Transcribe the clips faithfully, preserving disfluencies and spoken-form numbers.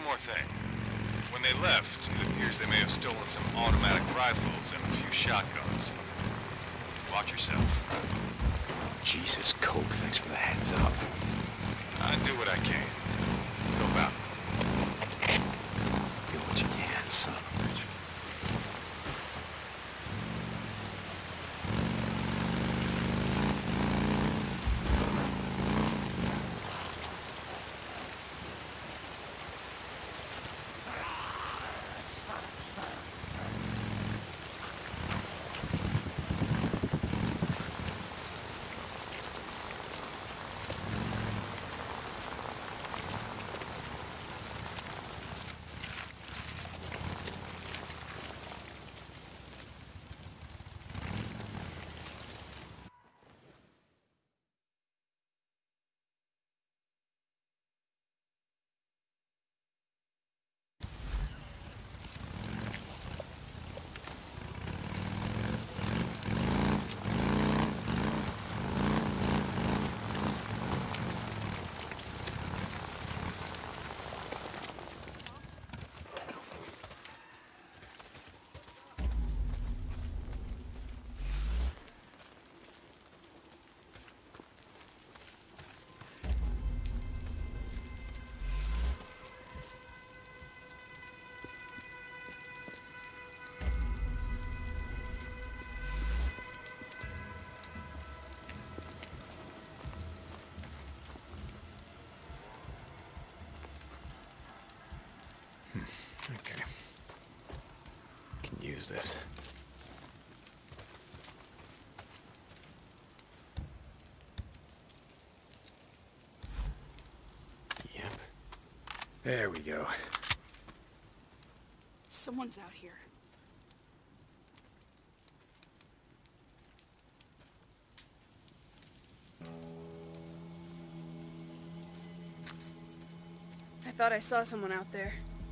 more thing. When they left, it appears they may have stolen some automatic rifles and a few shotguns. Watch yourself. Jesus, Coke, thanks for the heads up. I do what I can. Go about. Do what you can, son of a bitch. Okay. Can use this. Yep. There we go. Someone's out here. I thought I saw someone out there.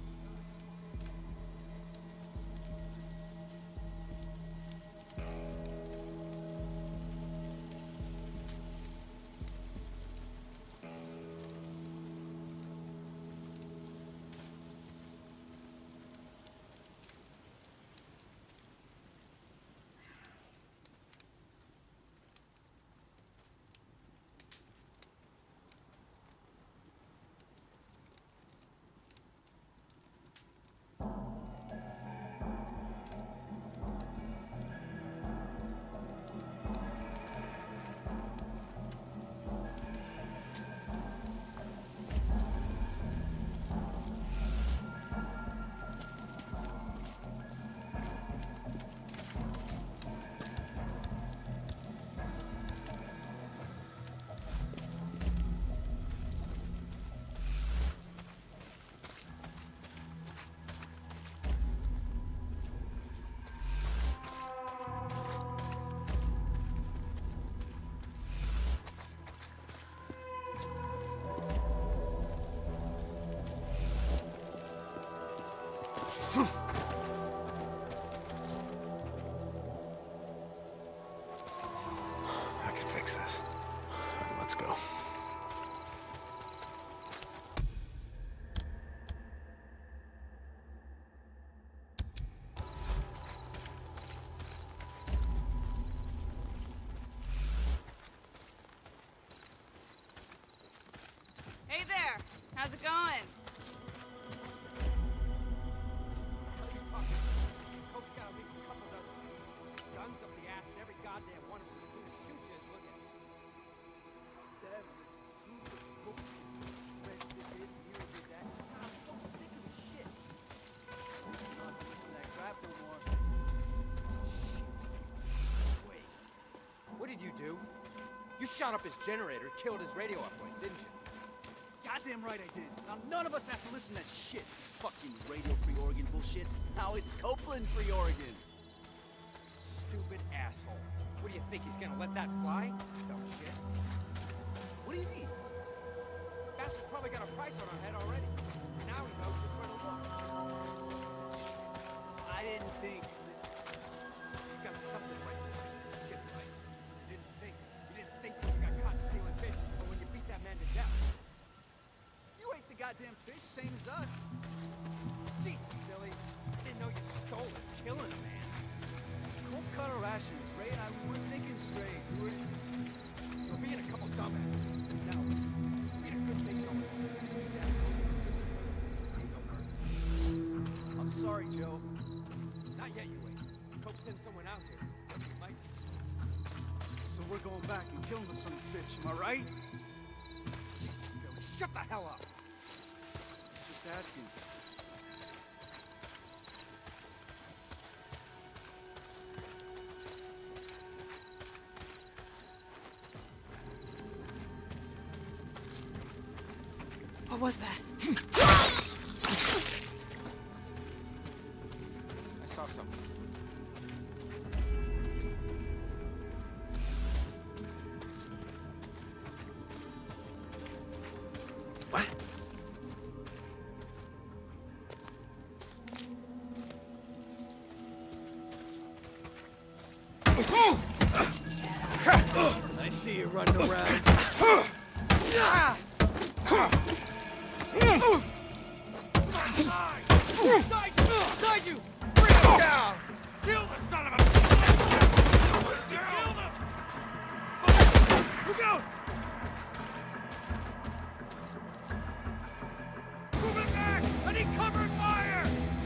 Hey there! How's it going? Coke's got at least a couple dozen guns up the ass, and every goddamn one of them as soon as shoot you is looking. Damn, Jesus, Coke. Where did this is, here did that. I'm so sick of this shit. I'm not using that crap no more. Shit. Wait. What did you do? You shot up his generator, killed his radio uplink, didn't you? Goddamn right I did. Now none of us have to listen to that shit. Fucking Radio Free Oregon bullshit. Now it's Copeland Free Oregon. Stupid asshole. What do you think, he's gonna let that fly? Dumb shit. What do you mean? Bastard's probably got a price on our head already. Now he knows just where to look. I didn't think. You got something right there. Shit right. You didn't think. You didn't think you got caught stealing fish, but when you beat that man to death. You ate the goddamn fish, same as us. going back and killing the son of a bitch, am I right? Jesus, Billy, shut the hell up! Just asking. What was that? I saw something. What? I see you running around. Beside you! Beside you! Bring him down! Kill the son of a... Kill him! Look out! Move it back! I need cover and fire!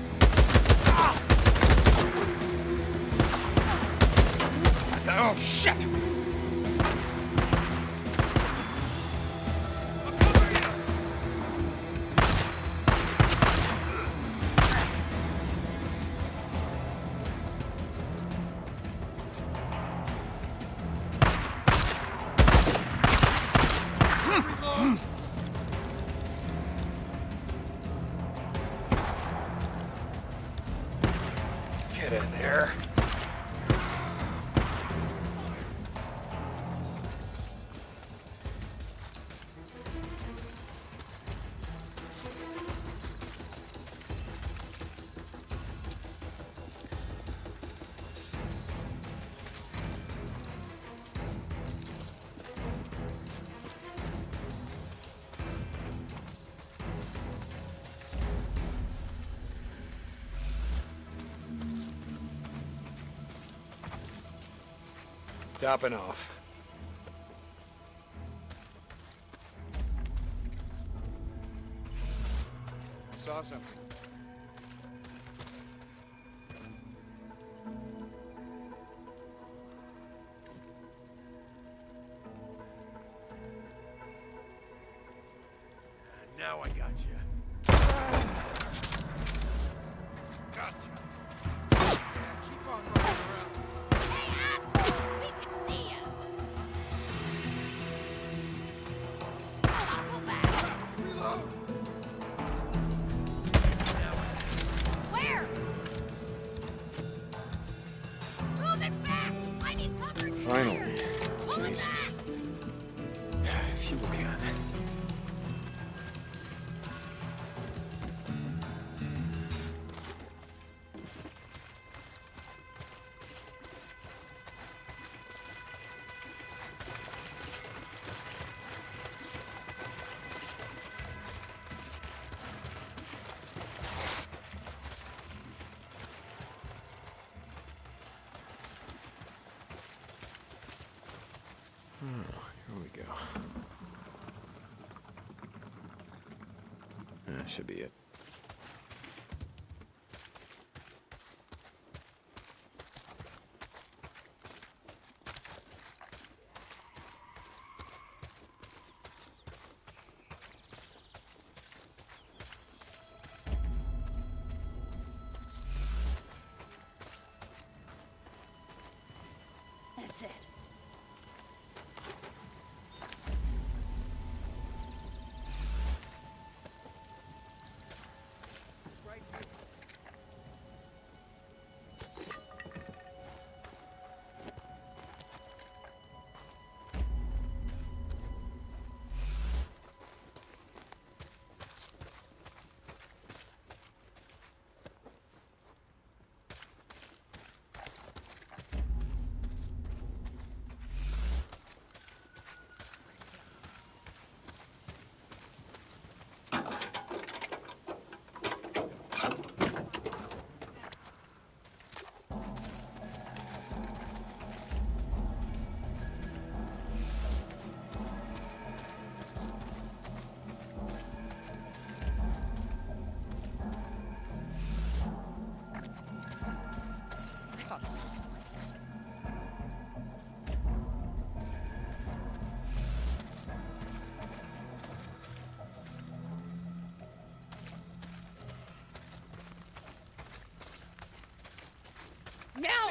Oh, shit! I'll cover you! Get in there. Topping off. I saw something. Now I got you. Gotcha. Yeah, keep on running around. Hey, asshole! We can see ya! Gotta pull back! Reload! Where? Move it back! I need cover and fire. Finally. Pull it Jesus. back! Fuel can. Oh, here we go. That should be it. That's it. Right here.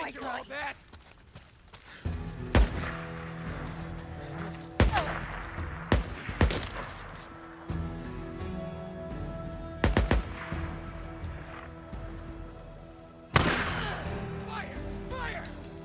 After all that. Fire! Fire!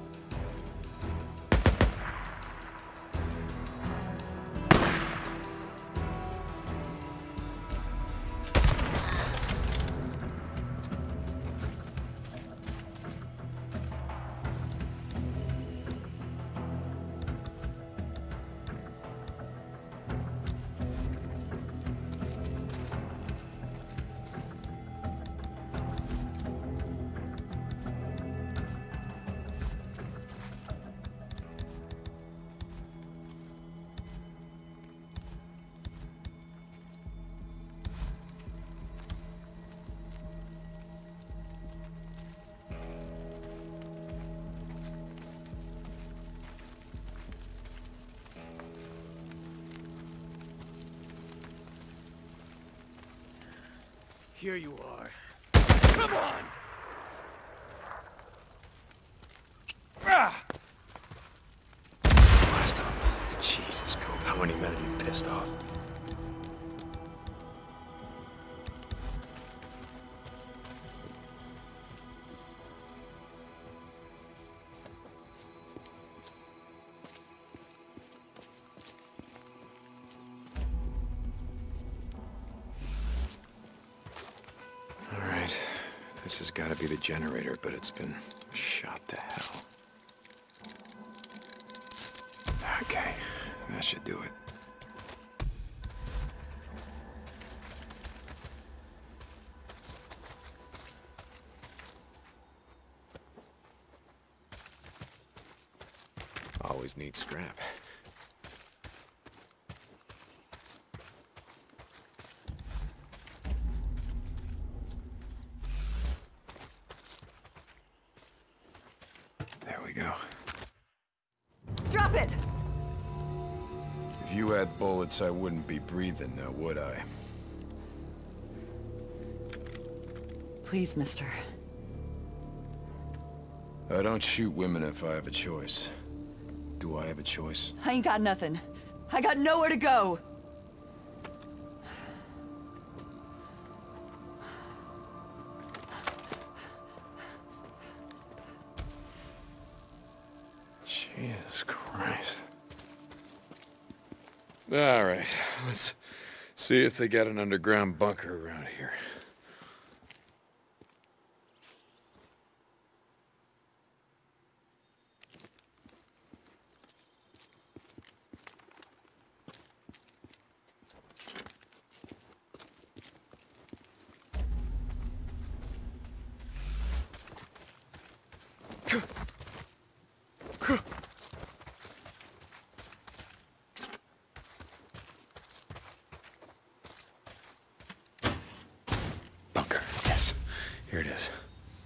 Here you are. Come on! Ah! Blast up. Jesus, Cope. How many men have you pissed off? This has got to be the generator, but it's been shot to hell. Okay, that should do it. Always need scrap. Go. Drop it! If you had bullets, I wouldn't be breathing now, would I? Please, mister. I don't shoot women if I have a choice. Do I have a choice? I ain't got nothing. I got nowhere to go. Jesus Christ. All right, let's see if they got an underground bunker around here. Bunker, yes. Here it is.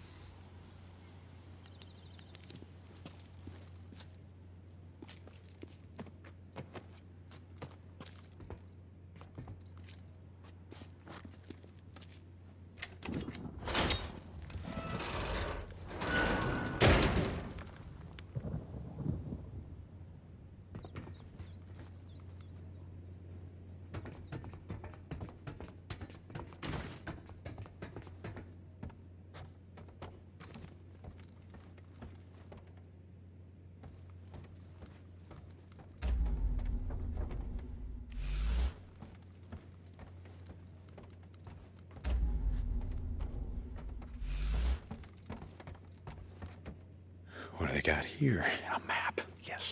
What do they got here? A map, yes.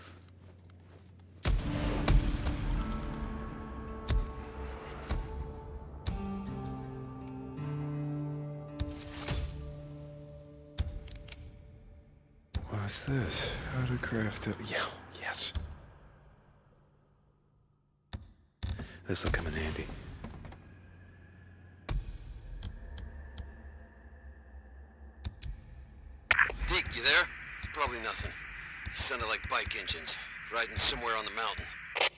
What's this? How to craft it? Yeah, yes. This'll come in handy. Deke, you there? It's probably nothing. Sounded like bike engines, riding somewhere on the mountain.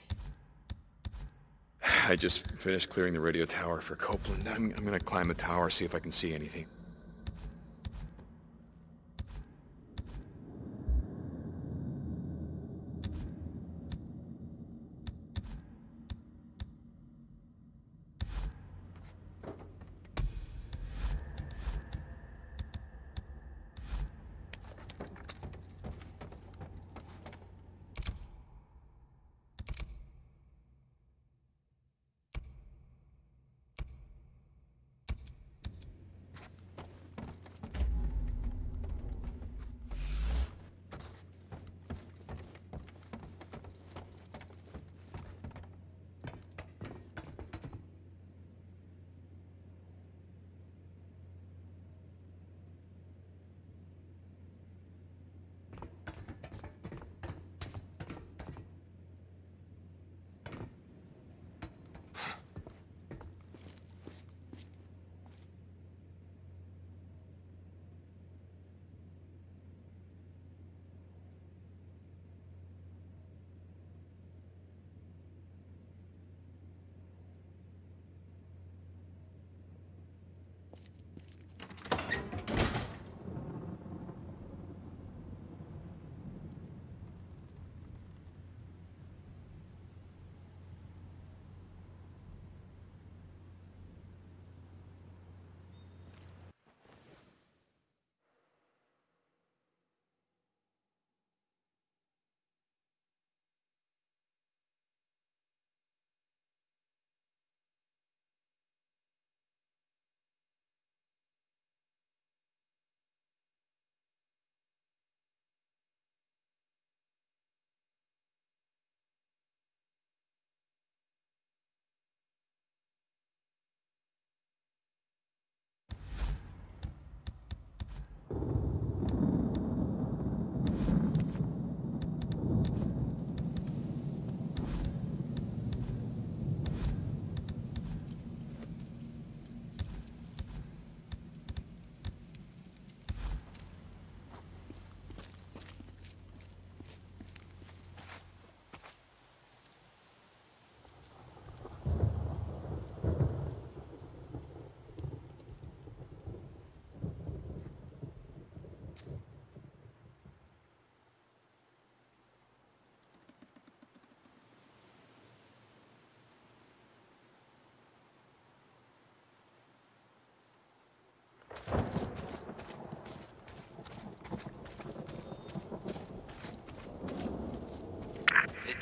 I just finished clearing the radio tower for Copeland. I'm, I'm gonna climb the tower, see if I can see anything.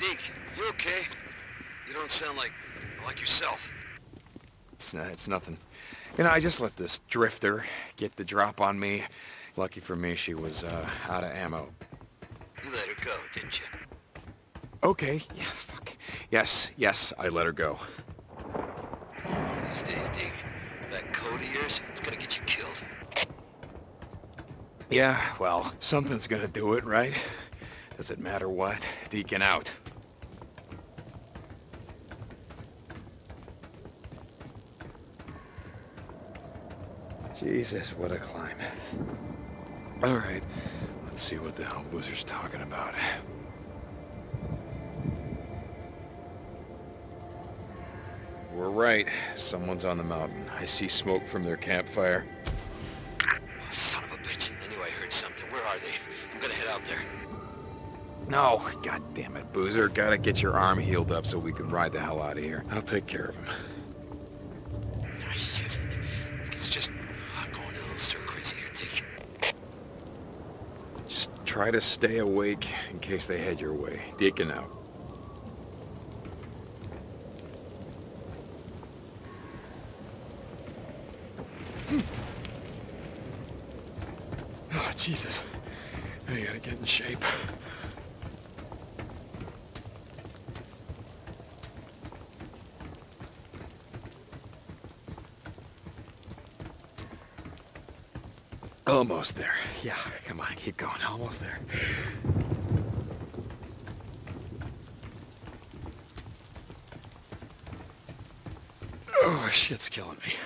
Deke, you okay? You don't sound like... like yourself. It's, uh, it's nothing. You know, I just let this drifter get the drop on me. Lucky for me, she was uh, out of ammo. You let her go, didn't you? Okay, yeah, fuck. Yes, yes, I let her go. One of these days, Deke, that code of yours, it's gonna get you killed. Yeah, well, something's gonna do it, right? Does it matter what? Deacon out. Jesus, what a climb. All right, let's see what the hell Boozer's talking about. We're right. Someone's on the mountain. I see smoke from their campfire. Son of a bitch. I knew I heard something. Where are they? I'm gonna head out there. No, god damn it, Boozer. Gotta get your arm healed up so we can ride the hell out of here. I'll take care of him. Ah, shit. It's just... I'm going a little stir-crazy here, Deke. Just try to stay awake in case they head your way. Deacon out. Oh, Jesus. I gotta get in shape. Almost there. Yeah, come on, keep going. Almost there. Oh, shit's killing me.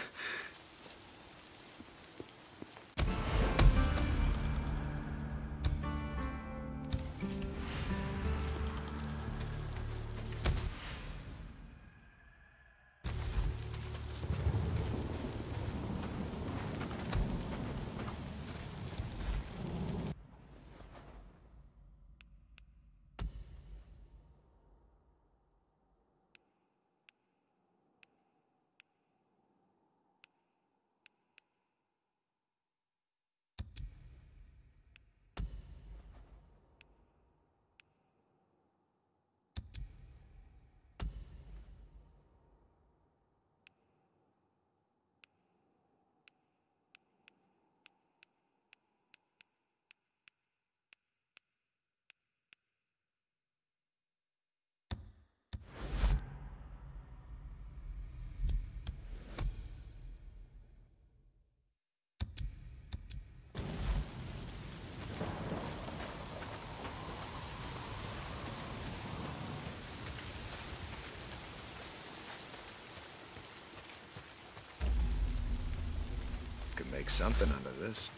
Could make something out of this.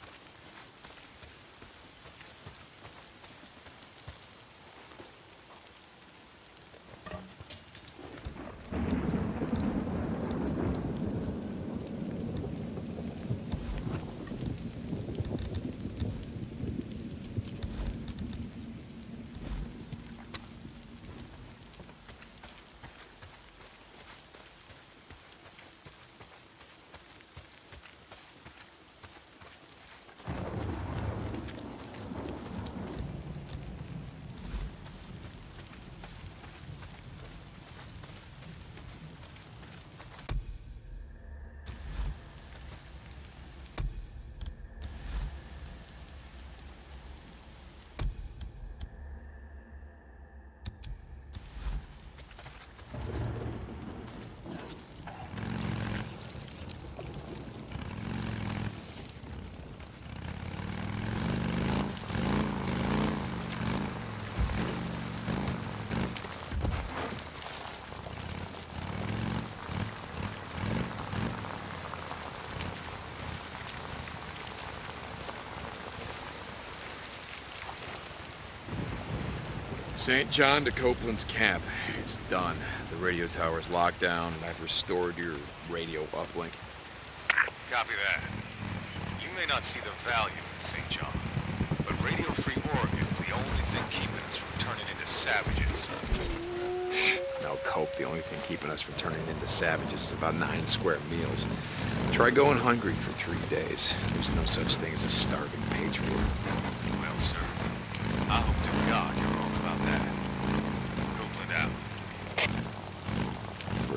Saint John to Copeland's camp. It's done. The radio tower's locked down, and I've restored your radio uplink. Copy that. You may not see the value in Saint John, but Radio Free Oregon is the only thing keeping us from turning into savages. No, Cope, the only thing keeping us from turning into savages is about nine square meals. Try going hungry for three days. There's no such thing as a starving patriot. Well, sir, I hope to God you're wrong about that. Copeland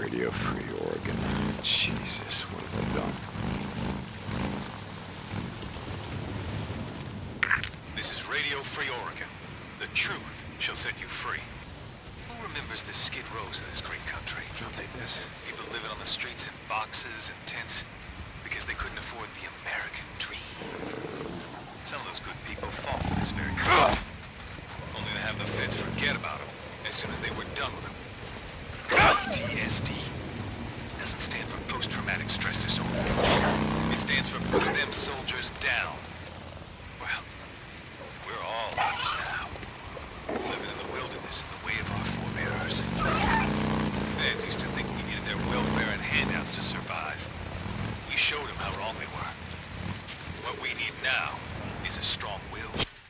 Radio Free Oregon. Jesus, what have I done? This is Radio Free Oregon. The truth shall set you free. Who remembers the skid rows of this great country? I'll take this. People living on the streets in boxes and tents because they couldn't afford the American dream. Some of those good people fought for this very country, only to have the feds forget about them as soon as they were done with them. P T S D doesn't stand for post-traumatic stress disorder. It stands for put them soldiers down. Well, we're all homeless now, living in the wilderness in the way of our forebears. The feds used to think we needed their welfare and handouts to survive. We showed them how wrong they were. What we need now is a strong will,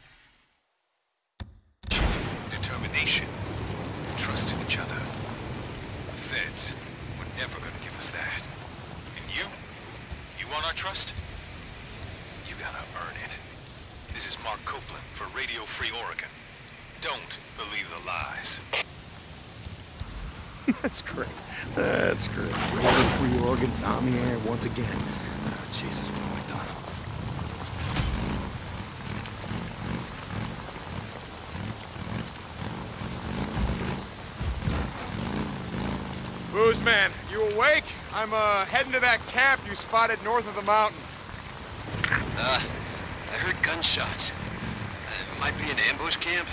determination, trust in each other. The feds were never gonna give us that. And you? You want our trust? You gotta earn it. This is Mark Copeland for Radio Free Oregon. Don't believe the lies. That's great. That's great. Radio Free Oregon, Tommy here once again. Oh, Jesus, what have I done? Booze man, you awake? I'm uh, heading to that camp you spotted north of the mountain. Uh, I heard gunshots. Uh, might be an ambush camp.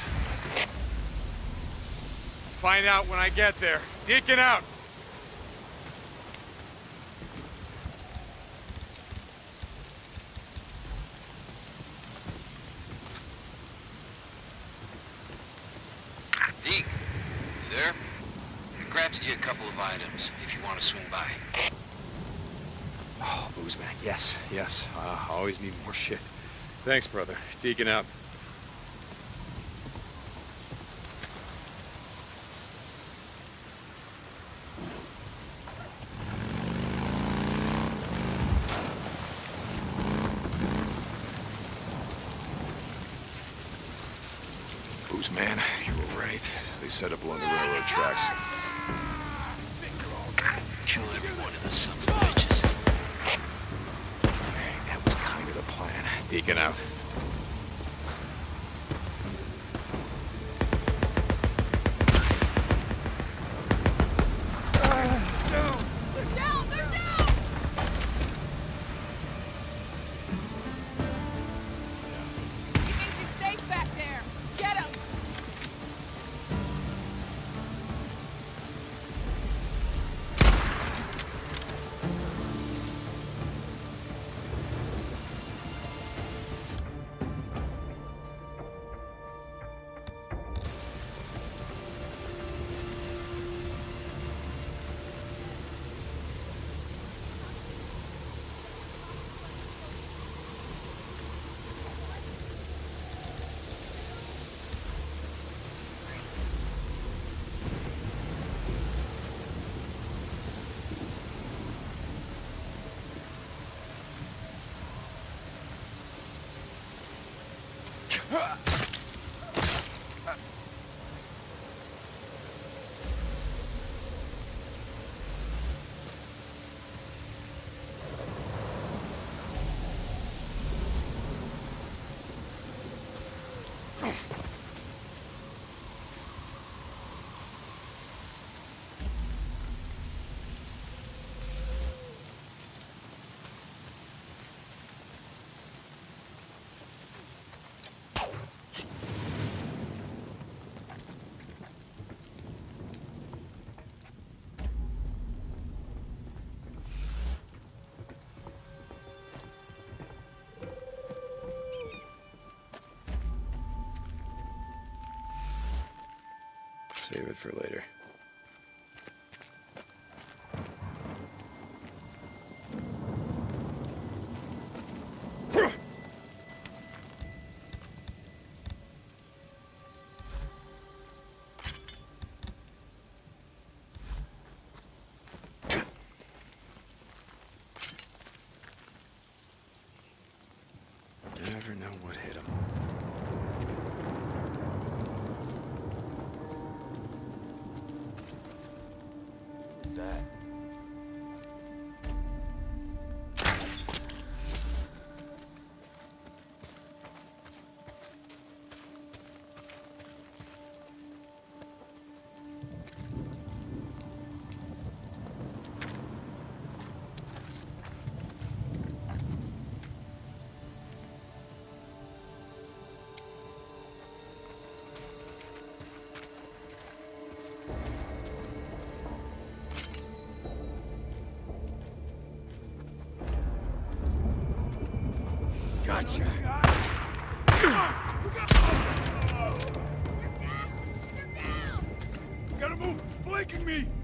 Find out when I get there. Deacon out. Deke, you there? I crafted you a couple of items, if you want to swing by. Oh, booze man, yes, yes. Uh, I always need more shit. Thanks, brother. Deacon out. Booze man, you were right. They set up along the railroad tracks. Kill every one of the sons of bitches. That was kind of the plan. Deacon out. They're down! They're down! He thinks he's safe back there. Get him! Save it for later. Never know what hit him. that? Gotcha! You're down! You're down! Gotta move! Flanking me!